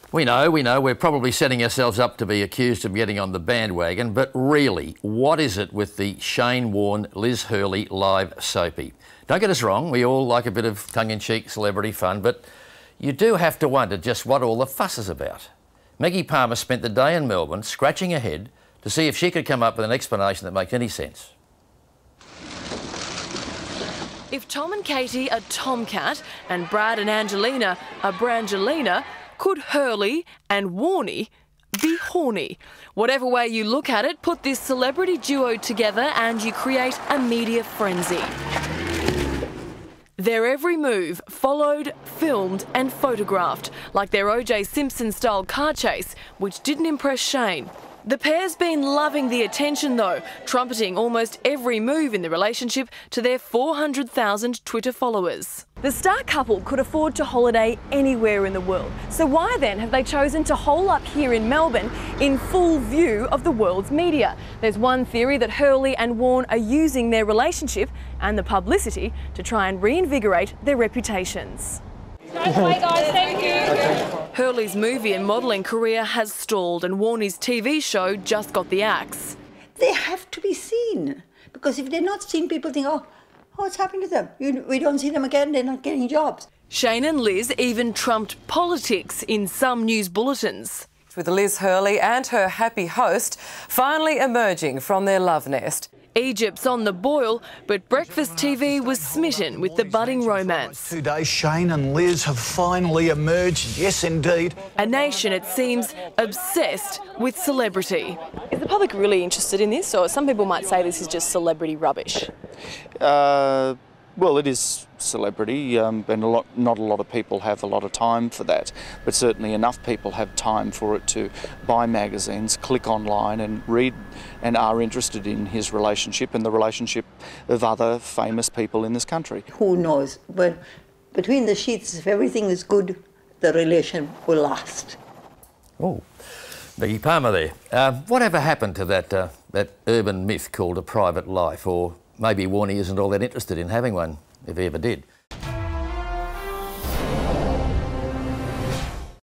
We know, we're probably setting ourselves up to be accused of getting on the bandwagon, but really, what is it with the Shane Warne, Liz Hurley live soapy? Don't get us wrong, we all like a bit of tongue-in-cheek celebrity fun, but you do have to wonder just what all the fuss is about. Maggie Palmer spent the day in Melbourne scratching her head to see if she could come up with an explanation that makes any sense. If Tom and Katie are Tomcat and Brad and Angelina are Brangelina, could Hurley and Warney be horny? Whatever way you look at it, put this celebrity duo together and you create a media frenzy. Their every move followed, filmed and photographed, like their O.J. Simpson-style car chase, which didn't impress Shane. The pair's been loving the attention though, trumpeting almost every move in the relationship to their 400,000 Twitter followers. The star couple could afford to holiday anywhere in the world, so why then have they chosen to hole up here in Melbourne in full view of the world's media? There's one theory that Hurley and Warne are using their relationship and the publicity to try and reinvigorate their reputations. Nice play, guys. Thank you. Hurley's movie and modelling career has stalled and Warney's TV show just got the axe. They have to be seen, because if they're not seen, people think, oh, what's happened to them? We don't see them again, they're not getting jobs. Shane and Liz even trumped politics in some news bulletins. With Liz Hurley and her happy host finally emerging from their love nest. Egypt's on the boil, but Breakfast TV was smitten with the budding romance. Today, Shane and Liz have finally emerged, yes indeed. A nation, it seems, obsessed with celebrity. Is the public really interested in this, or some people might say this is just celebrity rubbish? Well, it is celebrity, and not a lot of people have a lot of time for that, but certainly enough people have time for it to buy magazines, click online and read, and are interested in his relationship and the relationship of other famous people in this country. Who knows? But between the sheets, if everything is good, the relation will last. Oh, Maggie Palmer there. Whatever happened to that urban myth called a private life? Or maybe Warney isn't all that interested in having one, if he ever did.